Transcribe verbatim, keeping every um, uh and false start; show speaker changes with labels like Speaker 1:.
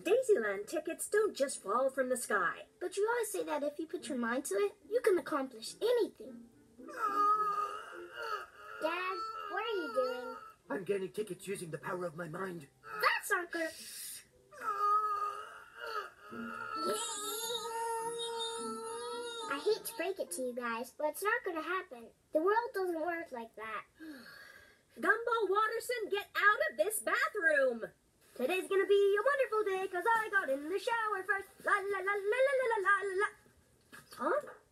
Speaker 1: Daisyland tickets don't just fall from the sky.
Speaker 2: But you always say that if you put your mind to it, you can accomplish anything.
Speaker 3: Dad, what are you doing?
Speaker 4: I'm getting tickets using the power of my mind.
Speaker 3: That's not good. I hate to break it to you guys, but it's not going to happen. The world doesn't work like that.
Speaker 1: Gumball Watterson, get out of this bathroom!
Speaker 2: Today's gonna be a wonderful day, cause I got in the shower first. La la la la la la la la la. Huh?